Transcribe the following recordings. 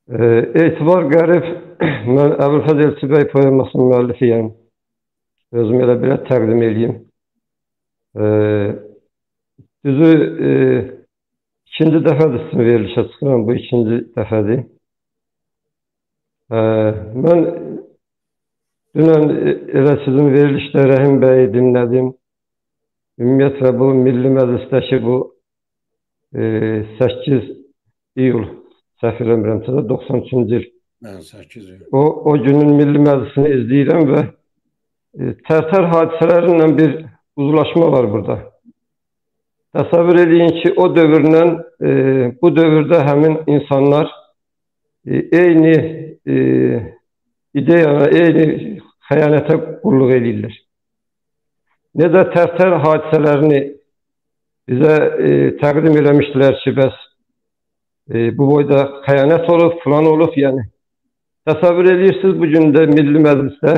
Etibar Qərib, mən Əbülfəz Elçibəy poemasının müəllifiyəm. Özüm elə belə təqdim edeyim. Düzü, ikinci dəfədir sizin verilişə çıxıram, bu ikinci dəfədir. Mən dünən elə sizin verilişdə Rəhim bəyi dinlədim. Ümumiyyətlə bu Milli Məclisdəki bu 8 iyul səhv eləmirəmsə də 93-cü il. 8 il. O günün Milli Məclisini izləyirəm və Tərtər hadisələrindən bir uzlaşma var burada. Təsəvvür edin ki, o dövrlə bu dövrdə həmin insanlar eyni ideyana, eyni xəyanətə qulluq edirlər. Necə Tərtər hadisələrini bizə təqdim eləmişdilər ki, bəs bu boyda xəyanət olub, filan olub, yəni. Təsəvvür edirsiniz, bugün də Milli Məclisdə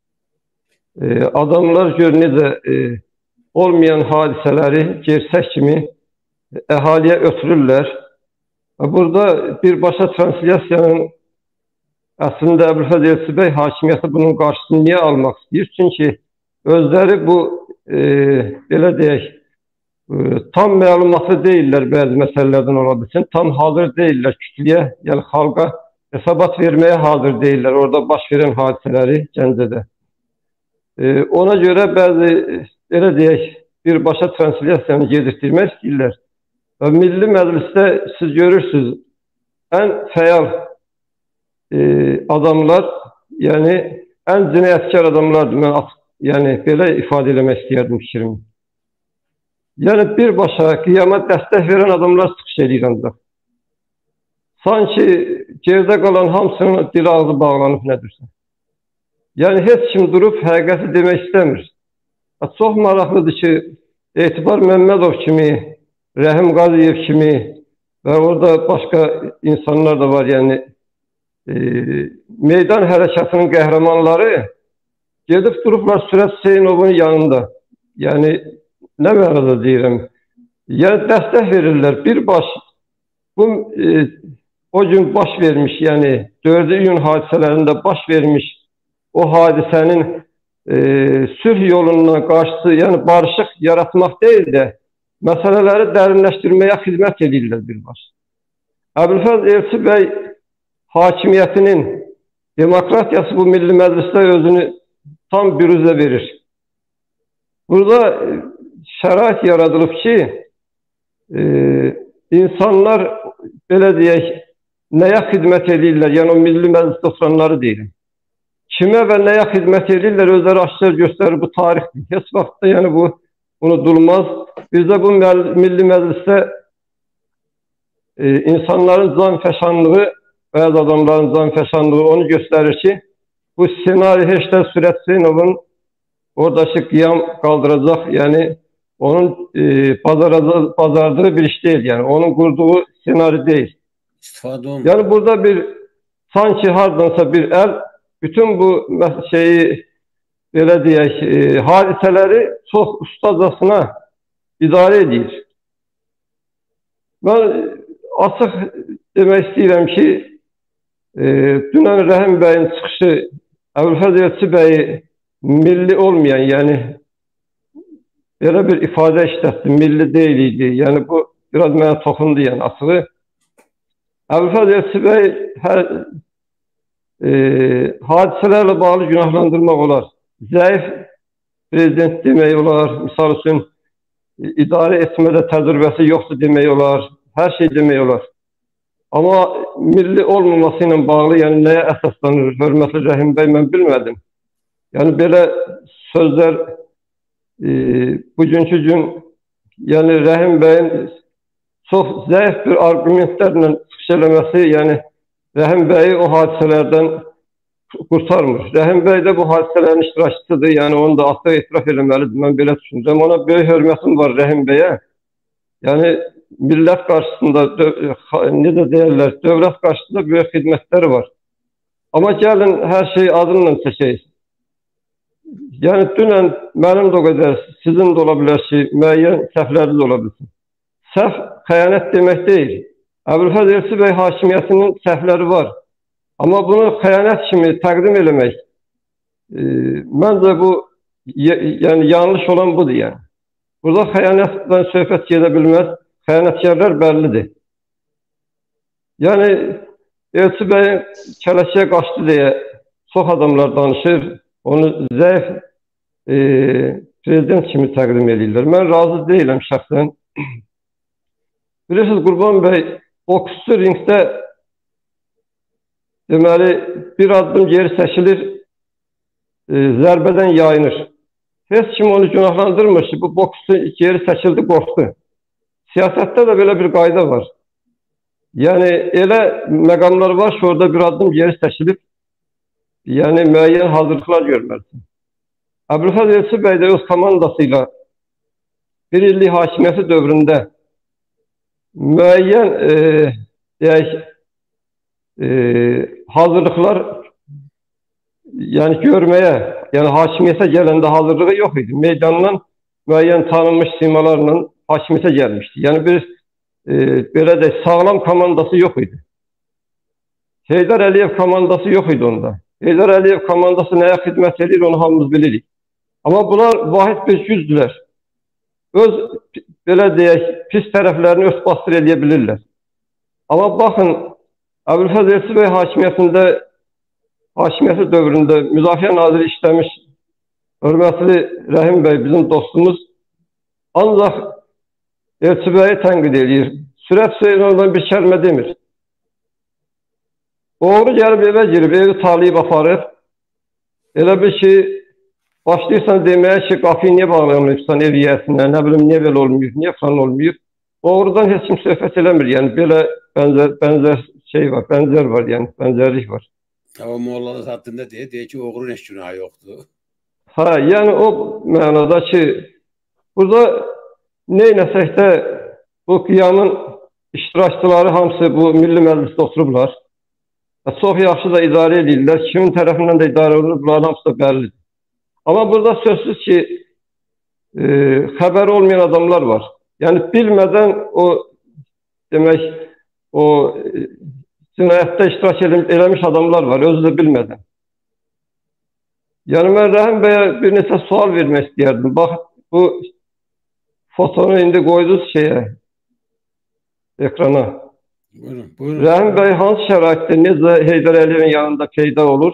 adamlar gör necə olmayan hadisələri gerçək kimi əhaliyə ötürürlər. Burada birbaşa translasiyanın əslində Əbülfəz Elçibəy hakimiyyəti bunun qarşısını niyə almaq istəyir? Çünki özləri bu, belə deyək, tam məlumatlı deyirlər bəzi məsələlərdən ola bilsin, tam hazır deyirlər kütləyə, yəni xalqa hesabat verməyə hazır deyirlər orada baş verən hadisələri Gəncədə. Ona görə bəzi, elə deyək, birbaşa translasiyanı gedirtirmək istəyirlər. Və Milli Məclisdə siz görürsünüz, ən fəal adamlar, yəni ən cinayətkar adamlardır. Mən yəni belə ifadə eləmək istəyərdim fikrimi. Yəni birbaşa qiyama dəstək verən adamlar çıxış edir ancaq. Sanki gerdə qalan hamısının dil ağzı bağlanıb nədirsə. Yəni heç kim durub həqiqəti demək istəmir. Çox maraqlıdır ki, Etibar Məmmədov kimi, Rəhim Qaziyev kimi və orada başqa insanlar da var, yəni meydan hərəkatının qəhrəmanları gedib durublar Sürət Hüseynovun yanında. Yəni nə mənada deyirəm? Yəni dəstək verirlər. Birbaşa bu o gün baş vermiş, yəni 4 iyun hadisələrində baş vermiş o hadisənin sülh yolundan qarşısı, yəni barışıq yaratmaq deyil də, məsələləri dərinləşdirməyə xidmət edirlər birbaşa. Əbülfəz Elçibəy hakimiyyətinin demokratiyası bu Milli Məclisdə özünü tam büruzə verir. Burada şərait yaradılıb ki, insanlar, belə deyək, nəyə xidmət edirlər, yəni o Milli Məclisdə oturanları deyiləm. Kimə və nəyə xidmət edirlər, özləri aşkar göstərir, bu tarixdir. Heç vaxtda yəni bu unudulmaz. Bizdə bu Milli Məclisdə insanların canfəşanlığı, bəzi adamların canfəşanlığı onu göstərir ki, bu senari heç də Sürət Hüseynovun oradakı qiyam qaldıracaq, yəni onun bazardığı bir iş deyil, yəni onun qurduğu senari deyil. İstifadə olunur. Yəni burada bir, sanki hardansa bir əl, bütün bu şeyi, belə deyək, hadisələri çox ustacasına idarə edir. Mən açıq demək istəyirəm ki, dünən Rəhim bəyin çıxışı Əbülfəz Elçibəyi milli olmayan, yəni belə bir ifadə işlətdi, milli deyil idi. Yəni bu biraz mənə toxundu, yəni açığı. Əbülfəz Elçibəy hadisələrlə bağlı günahlandırmaq olar. Zəif prezident demək olar, misal üçün idarə etmədə təcrübəsi yoxdur demək olar, hər şey demək olar. Amma milli olmaması ilə bağlı, yəni nəyə əsaslanır, hörmətli Rəhim bəy, mən bilmədim. Yəni belə sözlər bugünkü gün, yəni Rəhim bəyin çox zəif bir argumentlərlə çıxış eləməsi, yəni Rəhim bəyi o hadisələrdən qurtarmır. Rəhim bəy də bu hadisələrin iştirakçısıdır, yəni onu da artıq etiraf eləməlidir, mən belə düşünürəm. Ona böyük hörmətim var Rəhim bəyə. Yəni millət qarşısında, necə deyərlər, dövlət qarşısında böyük xidmətləri var. Amma gəlin hər şeyi adınla çəkək. Yəni dünən mənim də o qədər, sizin də ola bilər ki, müəyyən səhvləriniz ola bilsin. Səhv xəyanət demək deyil. Əbülfəz Elçi bəy hakimiyyətinin səhvləri var. Amma bunu xəyanət kimi təqdim eləmək, məncə bu yəni yanlış olan budur yəni. Burada xəyanətdən söhbət gedə bilməz. Xəyanətkarlar bəllidir. Yəni Elçi bəyin kələşəyə qaçdı deyə çox adamlar danışır. Onu zəif prezident kimi təqdim edirlər. Mən razı deyiləm şəxsən. Bilirsiniz, Qurban bəy boksçu ringdə deməli bir addım geri çəkilir, zərbədən yayınır. Heç kim onu günahlandırmır ki, bu boksçu geri çəkildi, qorxdu. Siyasətdə də belə bir qayda var. Yəni elə məqamlar var ki, orada bir addım geri çəkilib, yəni müəyyən hazırlıqlar görməlisin. Əbülfəz Elçi bəy də öz komandasıyla bir illik hakimiyyəti dövründə müəyyən deyək, hazırlıqlar yəni görməyə, yəni hakimiyyətə gələndə hazırlığı yox idi. Meydandan müəyyən tanınmış simalarla hakimiyyətə gəlmişdi. Yəni bir belə də sağlam komandası yox idi. Heydər Əliyev komandası yox idi onda. Heydər Əliyev komandası nəyə xidmət edir, onu hamımız bilirik. Amma bunlar vahid bir gücdülər. Öz, belə deyək, pis tərəflərini örtbasdır edə bilirlər. Amma baxın, Əbülfəz Elçi bəy hakimiyyəti dövründə Müdafiə Naziri işləmiş hörmətli Rəhim bəy, bizim dostumuz, ancaq Elçi bəyi tənqid edir. Sürət Hüseynovdan bir kəlmə demir. Oğru gəlib evə girib, evi talayıb aparıb. Elə bir ki, başlayırsan deməyə ki, qapıyı niyə bağlamayıbsan ev yiyəsinə, nə bilim, niyə belə olmuyor, niyə falan olmuyor. Oğrudan heç kim söhbət eləmir, yəni belə bənzər şey var, bənzər var, yəni bənzərlik var. O Mollalı haqqında deyir ki, oğrun heç günahı yoxdur. Ha, yəni o mənada ki, burada neynəsək də bu qiyamın iştirakçıları hamısı bu Milli Məclisdə oturublar. Çox yaxşı da idarə edirlər. Kimin tərəfindən də idarə olunur, bunların hamısı da bəllidir. Amma burada sözsüz ki, xəbəri olmayan adamlar var. Yəni bilmədən o, demək, o cinayətdə iştirak eləmiş adamlar var, özü də bilmədən. Yəni mən Rəhim bəyə bir neçə sual vermək istəyərdim. Bax, bu fotonu indi qoydunuz ekrana. Buyurun, buyurun. Rəhim bəy hansı şəraitdə, necə Heydər Əliyevin yanında peyda olur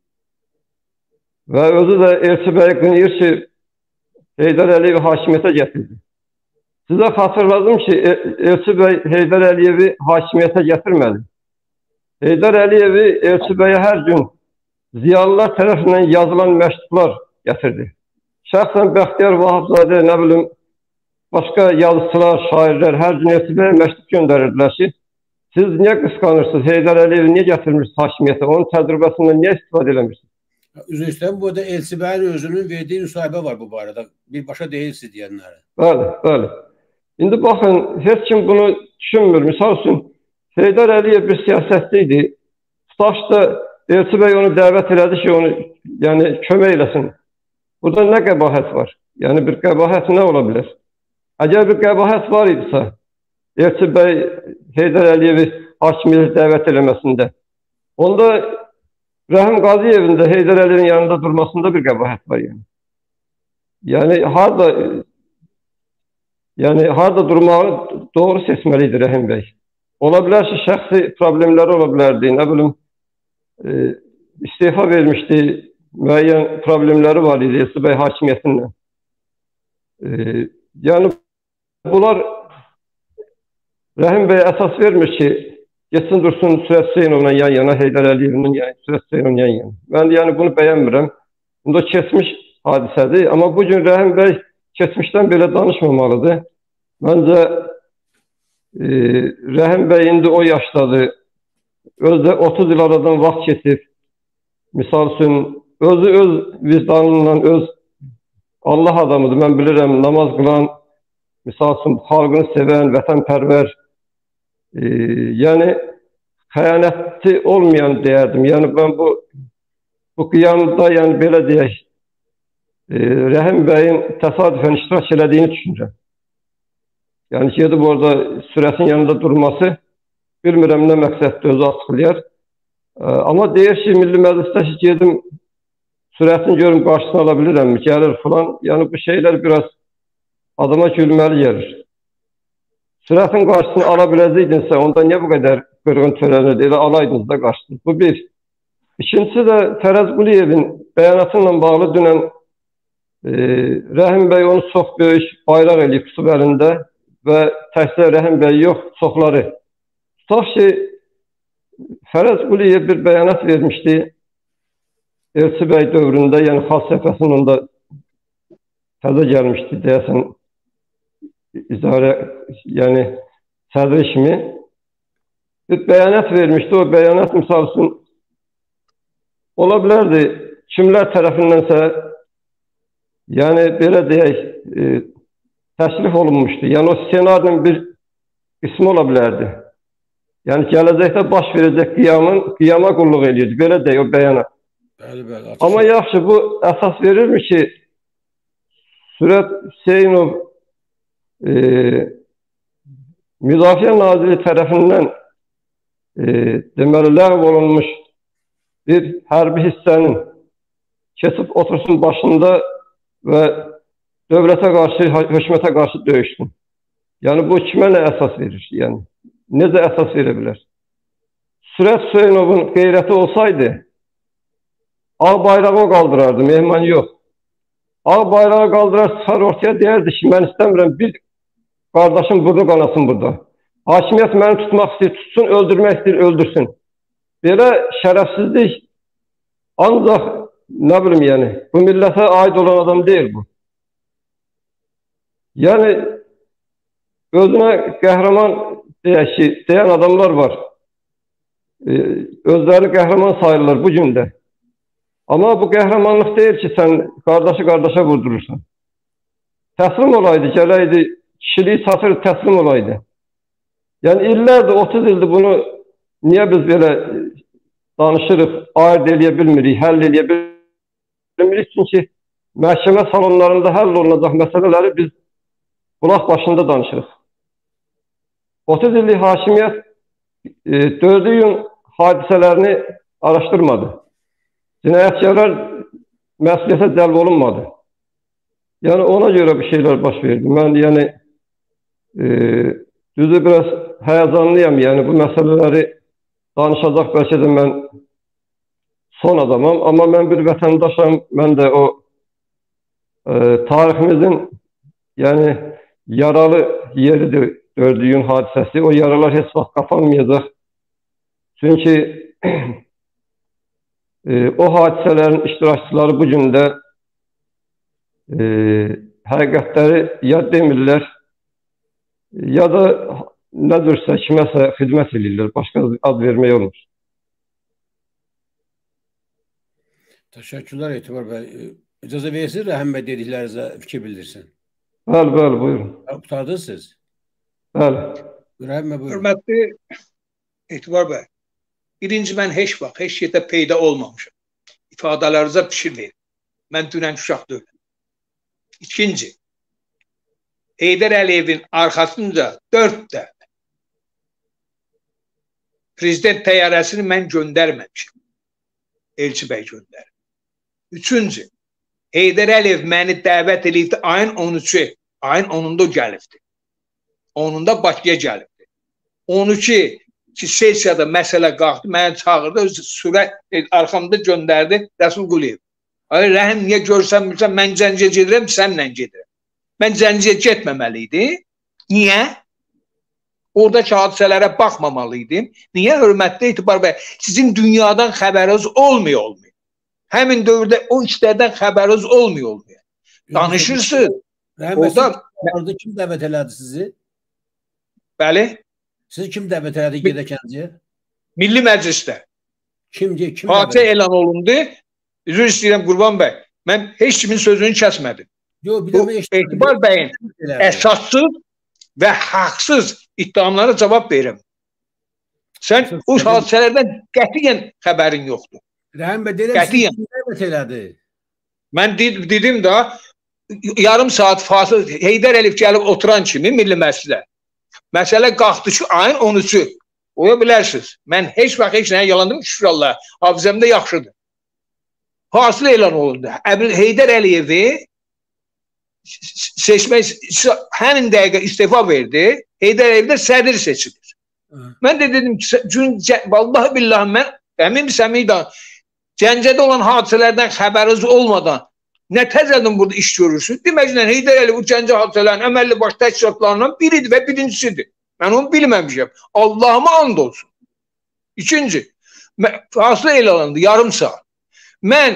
və özü də Elçi bəy qınıyır ki, Heydər Əliyevi hakimiyyətə gətirdi. Sizə xatırladım ki, Elçi bəy Heydər Əliyevi hakimiyyətə gətirmədi. Heydər Əliyevi Elçi bəyə hər gün ziyalılar tərəfindən yazılan məktublar gətirdi. Şəxsən Bəxtiyar Vahabzadə, nə bilim, başqa yazıçılar, şairlər hər gün Elçi bəyə məktub göndərirdilər ki, siz niyə qısqanırsınız? Heydər Əliyevi niyə gətirmirsiniz hakimiyyətə? Onun təcrübəsindən niyə istifadə eləmirsiniz? Üzr istəyirəm, bu da Elçi bəyin özünün verdiyi müsahibə var bu barədə. Birbaşa deyilsiniz deyənlərə. Bəli, bəli. İndi baxın, heç kim bunu düşünmür. Misal üçün, Heydər Əliyev bir siyasətçi idi. Tutaq da Elçi bəy onu dəvət elədi ki, onu yəni kömək eləsin. Burada nə qəbahət var? Yəni bir qəbahət nə ola bilər? Əgər bir qəbahət var idisə, Elçi bəy Heydər Əliyevi hakimiyyətə dəvət eləməsində, onda Rəhim Qazıyevin də Heydər Əliyevin yanında durmasında bir qəbahət var yəni. Yəni harda durmağı doğru seçməlidir Rəhim bəy. Ola bilər ki, şəxsi problemləri ola bilərdi, nə bilim, istefa vermişdi, müəyyən problemləri var idi Elçi bəy hakimiyyətinlə. Yəni bunlar Rəhim bəy əsas vermir ki, geçsin dursun Sürət Hüseynovla yan yana, Heydər Əliyevinin Sürət Hüseynovla yan yana. Mən yəni bunu bəyənmirəm. Bunda keçmiş hadisədir. Amma bugün Rəhim bəy keçmişdən belə danışmamalıdır. Məncə Rəhim bəy indi o yaşdadır. Özdə 30 il aradan vaxt keçib. Misal üçün, özü öz vicdanıyla, öz Allah adamıdır. Mən bilirəm, namaz qılan, misal üçün, xalqını sevən, vətənpərvər, yəni xəyanətçi olmayan deyərdim. Yəni mən bu qiyamda, yəni belə deyək, Rəhim bəyin təsadüfən iştirak elədiyini düşünürəm. Yəni gedib orada Sürətin yanında durması bilmirəm nə məqsəddə özü açıqlayar. Amma deyir ki, Milli Məclisdə ki, gedim sürətini görüm qarşısını ala bilirəm, gəlir falan. Yəni bu şeylər biraz adama gülməli gəlir. Sürətin qarşısını ala biləcəydinsə, onda niyə bu qədər qırğın törənirdi? Elə alaydınız da qarşısını. Bu bir. İkincisi də Fərəz Quliyevin bəyanatı ilə bağlı dünən Rəhim bəy onu çox böyük bayraq eləyib tutub əlində və təkcə Rəhim bəy yox, çoxları. Tutaq ki, Fərəz Quliyev bir bəyanat vermişdi Elçi bəy dövründə, yəni xalq səfəsinin onda təzə gəlmişdi, deyəsən, idarə, yəni sədri kimi bir bəyanat vermişdi. O bəyanat misal üçün ola bilərdi kimlər tərəfindənsə, yəni belə deyək, təklif olunmuşdu. Yəni o ssenarinin bir qismi ola bilərdi. Yəni gələcəkdə baş verəcək qiyama qulluq edirdi. Belə deyək o bəyanat. Bəli, bəli. Amma yaxşı, bu əsas verirmi ki, Sürət Hüseynov Müdafiə Naziri tərəfindən deməli ləğv olunmuş bir hərbi hissənin keçib otursun başında və dövlətə qarşı, hökumətə qarşı döyüşsün. Yəni bu kimə nə əsas verir? Yəni necə əsas verə bilər? Sürət Hüseynovun qeyrəti olsaydı, ağ bayrağı o qaldırardı, mehman yox. Ağ bayrağı qaldırar, çıxar ortaya deyərdi ki, mən istəmirəm, bir qardaşım burada qanasın burada. Hakimiyyət məni tutmaq istəyir, tutsun, öldürmək istəyir, öldürsün. Belə şərəfsizlik ancaq, nə bilim yəni, bu millətə aid olan adam deyil bu. Yəni, özünə qəhrəman deyək ki, deyən adamlar var. Özləri qəhrəman sayılır bu gündə. Amma bu qəhrəmanlıq deyil ki, sən qardaşı qardaşa vurdurursan. Təslim olaydı, gələydi, kişiliyi satır, təslim olaydı. Yəni illərdir, 30 ildir bunu niyə biz belə danışırıq, ayırt eləyə bilmirik, həll eləyə bilmirik. Çünki məhkəmə salonlarında həll olunacaq məsələləri biz qulaq başında danışırıq. 30 illik hakimiyyət 4 iyun hadisələrini araşdırmadı. Cinayətkarlar məsuliyyətə cəlb olunmadı. Yəni ona görə bir şeylər baş verdi. Mən yəni düzü biraz həyəcanlıyam. Yəni bu məsələləri danışacaq bəlkə də mən son adamam. Amma mən bir vətəndaşam. Mən də o tariximizin yəni yaralı yeridir 4 iyun hadisəsi. O yaralar heç vaxt qapanmayacaq. Çünki o hadisələrin iştirakçıları bu gün də həqiqətləri ya demirlər, ya da nədirsə, kiməsə xidmət edirlər. Başqa ad vermək olmur. Təşəkkürlər Etibar bəy. İcazə verirsiniz, Rəhim bəy dediklərinizə fikir bildirsin. Bəli, bəli, buyurun. Qurtardınız siz? Bəli. Rəhim bəy, buyurun. Hörmətli Etibar bəy, birinci, mən heç vaxt, heç yerdə peyda olmamışım. İfadələrinizə fikir verin. Mən dünən uşaq deyiləm. İkinci, Heydər Əliyevin arxasınca 4 dəfə prezident təyyarəsini mən göndərməmişim. Elçi bəy göndərir. Üçüncü, Heydər Əliyev məni dəvət edibdi ayın 13-ü. Ayın 10-unda gəlibdi. 10-unda Bakıya gəlibdi. 12 ki, sesiyada məsələ qalxdı, məni çağırdı, sürət arxamda göndərdi Rəsul Quliyev. Ay, Rəhim, niyə görsənmirsən, mən Zənciyə gedirəm, sənlə gedirəm. Mən Zənciyə getməməliydim. Niyə? Oradakı hadisələrə baxmamalıydım. Niyə, hörmətli Etibar bəy? Sizin dünyadan xəbəriniz olmuyor. Həmin dövrdə o işlərdən xəbəriniz olmuyor. Danışırsınız. Rəhim, kim dəvət elədi sizi? Bəli. Sizi kim dəvət elədi Gedəkənciyə? Milli Məclisdə. Kim Hadisə elan olundu. Üzr istəyirəm Qurban bəy. Mən heç kimin sözünü kəsmədim. Bu Etibar bəyin əsassız və haqsız iddialara cavab verirəm. Sən o hadisələrdən qətiyyən xəbərin yoxdur. Rəhim bəy, deyirəm, sizi kim dəvət elədi? Mən dedim də, yarım saat fasilə Heydər Əliyev gəlib oturan kimi Milli Məclisdə. Məsələ qalxdı ki, ayın 13-ü. Oya bilərsiniz. Mən heç vaxt heç nəyə yalan demirəm, şükür Allah. Hafizəmdə yaxşıdır. Hasıl elan olundu. Heydər Əliyevi seçmək, həmin dəqiqə istifa verdi. Heydər Əliyev də sədr seçilir. Mən də dedim ki, vallahi billahi mən əmin səmiydən Gəncədə olan hadisələrdən xəbəriniz olmadan nə təzədən burada iş görürsünüz? Deməklə Heydər Əliyev bu Gəncə hadisələrin əməlli baş təşkilatlarından biridir və birincisidir. Mən onu bilməmişəm. Allahıma and olsun. İkinci, fasıla elan olundu, yarım saat. Mən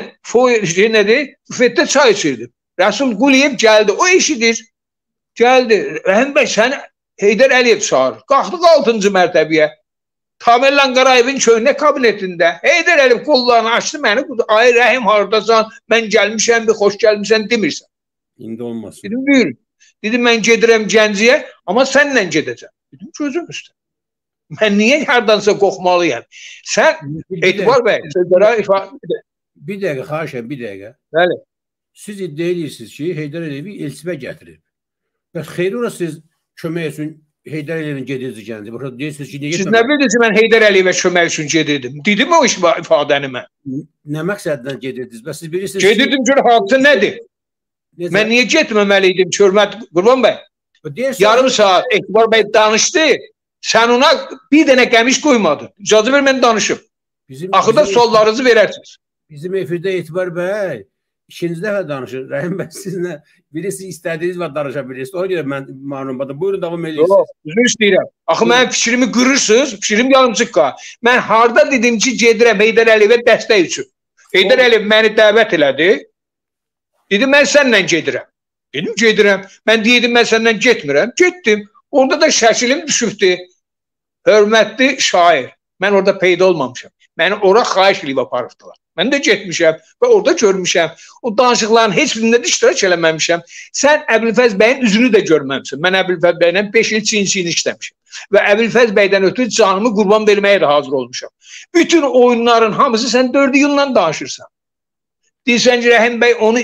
büfetdə çay içirdim. Rəsul Quliyev gəldi, o eşidir. Gəldi, Rəhim bəy səni Heydər Əliyev çağırır. Qalxdıq 6-cı mərtəbəyə. Tamerlan Qarayevin köhnə kabinetində Heydər Əliyev qollarını açdı məni. Ay Rəhim haradasan, mən gəlmişəm, bir xoş gəlmişsən demirsən. İndi olmasın. Dedim, buyurun. Dedim, mən gedirəm Gəncəyə, amma sənlə gedəcəm. Dedim, gözüm üstə. Mən niyə hardansa qorxmalıyam? Sən, Etibar bəy, sözlərə ifadə... Bir dəqiqə, xahişəm, bir dəqiqə. Bəli. Siz iddia edirsiniz ki, Heydər Əliyevi elçibə gətirir. Bəs xeyri ola siz kömək üçün Heydər Əliyevin gedirdi Gəncə. Başa deyirsiniz ki, siz nə bilirsiniz mən Heydər Əliyevə kömək üçün gedirdim? Dedim o ifadəni mən. Nə məqsədlə gedirdiniz? Bəs siz bilirsiniz ki... Gedirdim gör hadisə nədir? Mən niyə getməməliydim ki, hörmət Qurban bəy? Yarım saat Etibar bəy danışdı. Sən ona bir dənə qəmiş qoymadın. İcazə ver, mən danışım. Axırda suallarınızı verərsiniz. Bizim efirdə Etibar bəy ikinci dəfə danışır. Rəhim bəy sizinlə bilirsiniz, istədiyiniz var danışa bilirsiniz. Ona görə mən məlumatım. Buyurun, davam edirsiniz. Üzr istəyirəm. Axı mənim fikrimi qırırsınız. Fikrim yarımçıq. Mən harda dedim ki, gedirəm Heydər Əliyevə dəstək üçün. Heydər Əliyev məni dəvət elədi. Dedim, mən sənlə gedirəm. Dedim, gedirəm. Mən dedim, mən səndən getmirəm. Getdim. Orada da şəkilim düşübdü. Hörmətli şair. Mən orada peyda olmamışam. Məni ora xahiş edib aparırdılar. Mən də getmişəm və orada görmüşəm. O danışıqların heç birində də iştirak eləməmişəm. Sən Əbülfəz bəyin üzünü də görməmişsən. Mən Əbülfəz bəylə 5 il çin-çin işləmişəm. Və Əbülfəz bəydən ötürü canımı qurban verməyə də hazır olmuşam. Bütün oyunların hamısı sən 4 yılla danışırsan. Deyirsən ki, Rəhim bəy onu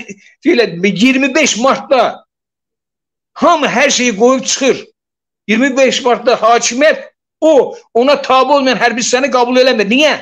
25 Martda hamı hər şeyi qoyub çıxır. 25 Martda hakimiyyət ona tabi olmayan hərbi səni qəbul eləmir. Niyə?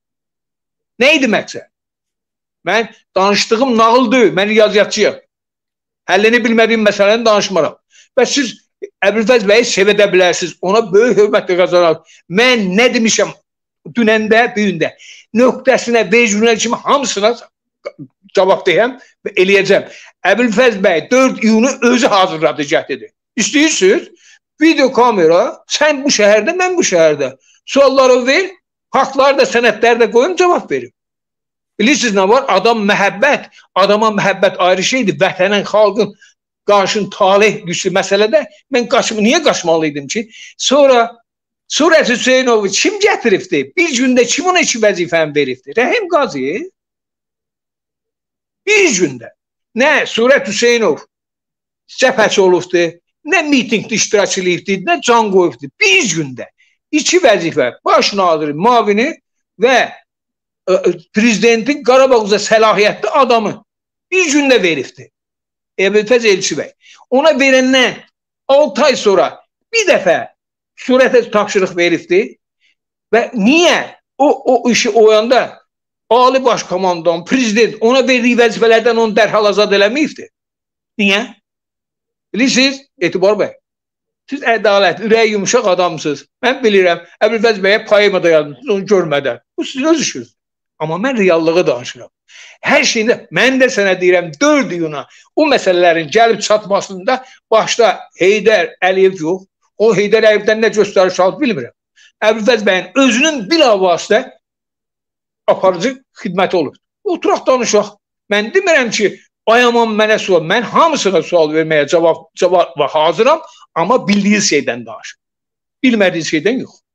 Nə idi məqsəd? Mən danışdığım nağıl deyil, mən riyaziyyatçıyam. Həllini bilmədiyim məsələni danışmaram. Və siz Əbülfəz bəyi sevedə bilərsiniz, ona böyük hörmətlə qazanır. Mən nə demişəm dünəndə, büyündə, nöqtəsinə, vecrünə kimi hamısına cavab deyəm və eləyəcəm. Əbülfəz bəy 4 iyunu özü hazırladı cəhdidir. İstəyirsiniz? Video kamera, sən bu şəhərdə, mən bu şəhərdə. Sualları ver, faktları da, sənədləri də qoyum, cavab verim. Bilirsiniz nə var? Adama məhəbbət ayrı şeydir. Vətənin, xalqın, qarşın, talih güclü məsələdə mən niyə qaçmalıydım ki? Sonra Surət Hüseynovu kim gətiribdi? Bir gündə kim ona 2 vəzifəni veribdi? Rəhim Qaziyev. Bir gündə. Nə Surət Hüseynov cəbhəçi olubdu, nə mitingdə iştirak edibdi, nə can qoyubdu. Bir gündə 2 vəzifə, baş naziri, mavini və prezidentin Qarabağ üzrə səlahiyyətli adamı bir gündə veribdi. Əbülfəz Elçibəy. Ona verəndən 6 ay sonra bir dəfə surətə tapşırıq veribdi və niyə o işi oyanda Ali Başkomandan, prezident ona verdiyi vəzifələrdən onu dərhal azad eləməyibdi? Niyə? Bilirsiniz, Etibar bəy, siz ədalət, ürəyi yumuşaq adamsınız. Mən bilirəm, Əbülfəz bəyə poemada yazmışsınız, onu görmədən. Bu sizin öz işiniz. Amma mən reallığı danışıram. Hər şeyində, mən də sənə deyirəm, 4 iyuna o məsələlərin gəlib çatmasında başda Heydər Əliyev yox, o Heydər Əliyevdən nə göstəriş alıb bilmirəm. Əbülfəz bəyin özünün bilavasitə aparıcı xidməti olur. Oturaq danışaq. Mən demirəm ki, ayaman mənə sual. Mən hamısına sual verməyə cavab hazıram, amma bildiyi şeydən danışım. Bilmədiyi şeydən yox.